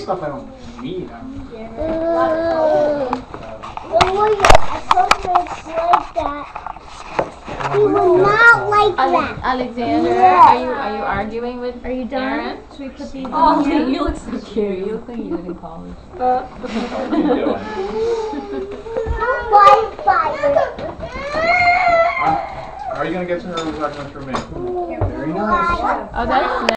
stuff I don't need. He will not like that. Alexander, are you arguing with Are you done? Aaron? Should we put these Oh, in here? you look so cute. You look like you're in college. Bye How are you gonna get to her without going through me? Very nice. Oh, that's